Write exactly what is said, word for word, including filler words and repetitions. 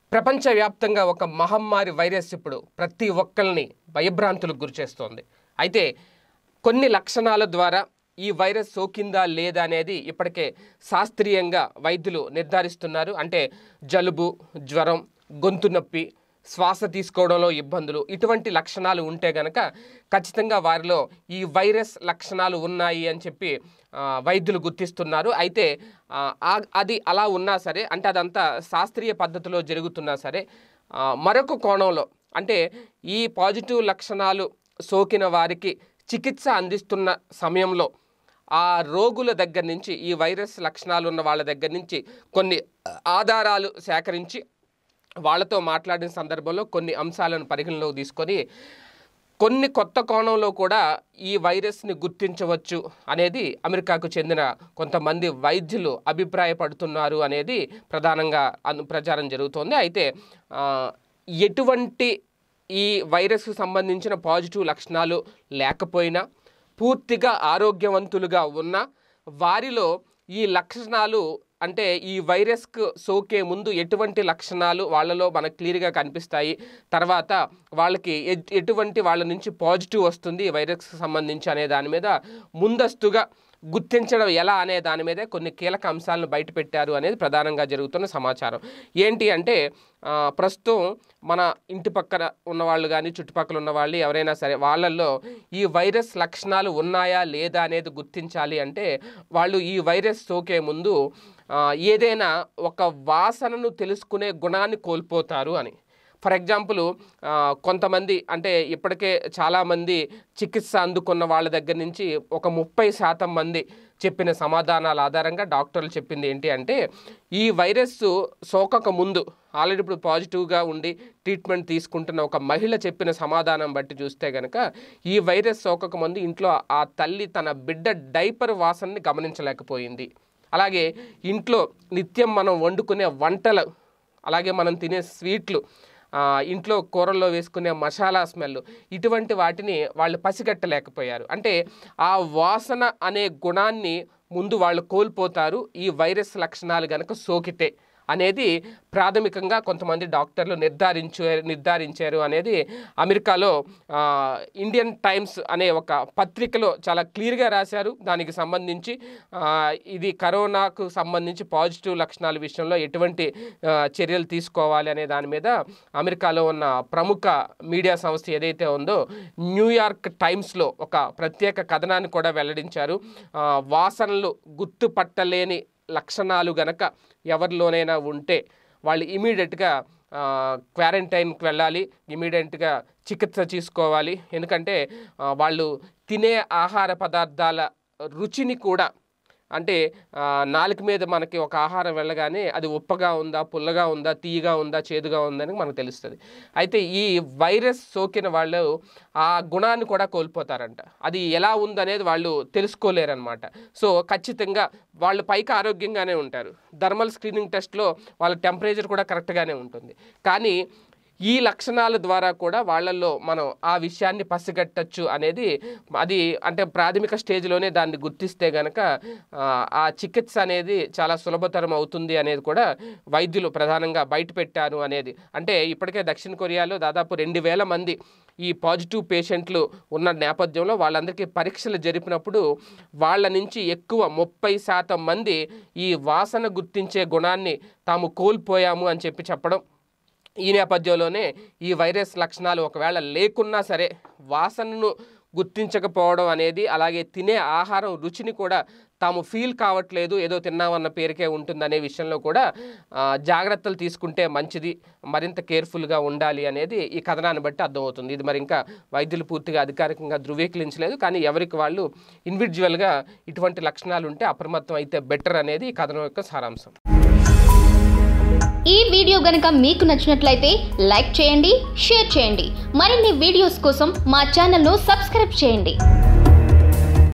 ప్రపంచవ్యాప్తంగా ఒక మహమ్మారి వైరస్ ఇప్పుడు ప్రతి ఒక్కరిని భయభ్రాంతులకు గురిచేస్తోంది. అయితే కొన్ని లక్షణాల ద్వారా ఈ వైరస్ సోకిందా లేదా అనేది ఇప్పటికే శాస్త్రీయంగా వైద్యులు నిర్ధారిస్తున్నారు. అంటే జలుబు, జ్వరం, గొంతు నొప్పి, శ్వాస తీసుకోవడంలో ఇబ్బందులు, ఇటువంటి లక్షణాలు ఉంటే గనక ఖచ్చితంగా వారిలో ఈ వైరస్ లక్షణాలు ఉన్నాయి అని చెప్పి వైద్యులు గుర్తిస్తున్నారు. అయితే అది అలా ఉన్నా సరే, అంటే అదంతా శాస్త్రీయ పద్ధతిలో జరుగుతున్నా సరే, మరొక కోణంలో అంటే ఈ పాజిటివ్ లక్షణాలు సోకిన వారికి చికిత్స అందిస్తున్న సమయంలో ఆ రోగుల దగ్గర నుంచి, ఈ వైరస్ లక్షణాలు ఉన్న వాళ్ళ దగ్గర నుంచి కొన్ని ఆధారాలు సేకరించి వాళ్ళతో మాట్లాడిన సందర్భంలో కొన్ని అంశాలను పరిగణలోకి తీసుకొని కొన్ని కొత్త కోణంలో కూడా ఈ వైరస్ని గుర్తించవచ్చు అనేది అమెరికాకు చెందిన కొంతమంది వైద్యులు అభిప్రాయపడుతున్నారు అనేది ప్రధానంగా ప్రచారం జరుగుతోంది. అయితే ఎటువంటి ఈ వైరస్కు సంబంధించిన పాజిటివ్ లక్షణాలు లేకపోయినా, పూర్తిగా ఆరోగ్యవంతులుగా ఉన్న వారిలో ఈ లక్షణాలు, అంటే ఈ వైరస్కు సోకే ముందు ఎటువంటి లక్షణాలు వాళ్ళలో మనకు క్లియర్గా కనిపిస్తాయి, తర్వాత వాళ్ళకి ఎటువంటి వాళ్ళ నుంచి పాజిటివ్ వస్తుంది ఈ వైరస్కి సంబంధించి అనే దాని మీద ముందస్తుగా గుర్తించడం ఎలా అనే దాని మీదే కొన్ని కీలక అంశాలను బయటపెట్టారు అనేది ప్రధానంగా జరుగుతున్న సమాచారం. ఏంటి అంటే ప్రస్తుతం మన ఇంటి పక్కన ఉన్నవాళ్ళు కానీ చుట్టుపక్కల ఉన్న వాళ్ళు ఎవరైనా సరే వాళ్ళల్లో ఈ వైరస్ లక్షణాలు ఉన్నాయా లేదా అనేది గుర్తించాలి అంటే వాళ్ళు ఈ వైరస్ సోకే ముందు ఏదైనా ఒక వాసనను తెలుసుకునే గుణాన్ని కోల్పోతారు అని. ఫర్ ఎగ్జాంపుల్ కొంతమంది, అంటే ఇప్పటికే చాలామంది చికిత్స అందుకున్న వాళ్ళ దగ్గర నుంచి ఒక ముప్పై శాతం మంది చెప్పిన సమాధానాల ఆధారంగా డాక్టర్లు చెప్పింది ఏంటి అంటే, ఈ వైరస్ సోకక ముందు ఆల్రెడీ ఇప్పుడు పాజిటివ్గా ఉండి ట్రీట్మెంట్ తీసుకుంటున్న ఒక మహిళ చెప్పిన సమాధానం బట్టి చూస్తే కనుక ఈ వైరస్ సోకక ముందు ఇంట్లో ఆ తల్లి తన బిడ్డ డైపర్ వాసనని గమనించలేకపోయింది. అలాగే ఇంట్లో నిత్యం మనం వండుకునే వంటలు, అలాగే మనం తినే స్వీట్లు, ఇంట్లో కూరల్లో వేసుకునే మసాలా స్మెల్, ఇటువంటి వాటిని వాళ్ళు పసిగట్టలేకపోయారు. అంటే ఆ వాసన అనే గుణాన్ని ముందు వాళ్ళు కోల్పోతారు ఈ వైరస్ లక్షణాలు కనుక సోకితే అనేది ప్రాథమికంగా కొంతమంది డాక్టర్లు నిర్ధారించారు నిర్ధారించారు అనేది అమెరికాలో ఇండియన్ టైమ్స్ అనే ఒక పత్రికలో చాలా క్లియర్గా రాశారు. దానికి సంబంధించి ఇది కరోనాకు సంబంధించి పాజిటివ్ లక్షణాల విషయంలో ఎటువంటి చర్యలు తీసుకోవాలి అనే దాని మీద అమెరికాలో ఉన్న ప్రముఖ మీడియా సంస్థ ఏదైతే ఉందో న్యూయార్క్ టైమ్స్లో ఒక ప్రత్యేక కథనాన్ని కూడా వెల్లడించారు. వాసనలు గుర్తుపట్టలేని లక్షణాలు గనక ఎవరిలోనైనా ఉంటే వాళ్ళు ఇమీడియట్గా క్వారంటైన్కి వెళ్ళాలి, ఇమీడియట్గా చికిత్స తీసుకోవాలి. ఎందుకంటే వాళ్ళు తినే ఆహార పదార్థాల రుచిని కూడా, అంటే నాలుక మీద మనకి ఒక ఆహారం వెళ్ళగానే అది ఉప్పగా ఉందా, పుల్లగా ఉందా, తీయగా ఉందా, చేదుగా ఉందని మనకు తెలుస్తుంది. అయితే ఈ వైరస్ సోకిన వాళ్ళు ఆ గుణాన్ని కూడా కోల్పోతారంట. అది ఎలా ఉందనేది వాళ్ళు తెలుసుకోలేరన్నమాట. సో ఖచ్చితంగా వాళ్ళు పైకి ఆరోగ్యంగానే ఉంటారు. థర్మల్ స్క్రీనింగ్ టెస్ట్లో వాళ్ళ టెంపరేచర్ కూడా కరెక్ట్గానే ఉంటుంది. కానీ ఈ లక్షణాల ద్వారా కూడా వాళ్ళల్లో మనం ఆ విషయాన్ని పసిగట్టచ్చు అనేది, అది అంటే ప్రాథమిక స్టేజ్లోనే దాన్ని గుర్తిస్తే కనుక ఆ చికిత్స అనేది చాలా సులభతరం అవుతుంది అనేది కూడా వైద్యులు ప్రధానంగా బయటపెట్టారు అనేది. అంటే ఇప్పటికే దక్షిణ కొరియాలో దాదాపు రెండు వేల మంది ఈ పాజిటివ్ పేషెంట్లు ఉన్న నేపథ్యంలో వాళ్ళందరికీ పరీక్షలు జరిపినప్పుడు వాళ్ళ నుంచి ఎక్కువ ముప్పై శాతం మంది ఈ వాసన గుర్తించే గుణాన్ని తాము కోల్పోయాము అని చెప్పి చెప్పడం. ఈ నేపథ్యంలోనే ఈ వైరస్ లక్షణాలు ఒకవేళ లేకున్నా సరే వాసనను గుర్తించకపోవడం అనేది, అలాగే తినే ఆహారం రుచిని కూడా తాము ఫీల్ కావట్లేదు, ఏదో తిన్నామన్న పేరుకే ఉంటుందనే విషయంలో కూడా జాగ్రత్తలు తీసుకుంటే మంచిది, మరింత కేర్ఫుల్గా ఉండాలి అనేది ఈ కథనాన్ని బట్టి అర్థమవుతుంది. ఇది మరి ఇంకా వైద్యులు పూర్తిగా అధికారికంగా ధృవీకరించలేదు, కానీ ఎవరికి వాళ్ళు ఇండివిజువల్గా ఇటువంటి లక్షణాలు ఉంటే అప్రమత్తం అయితే బెటర్ అనేది ఈ కథనం యొక్క సారాంశం. ఈ వీడియో గనుక మీకు నచ్చినట్లయితే లైక్ చేయండి, షేర్ చేయండి. మరిన్ని వీడియోస్ కోసం మా ఛానల్ను సబ్స్క్రైబ్ చేయండి.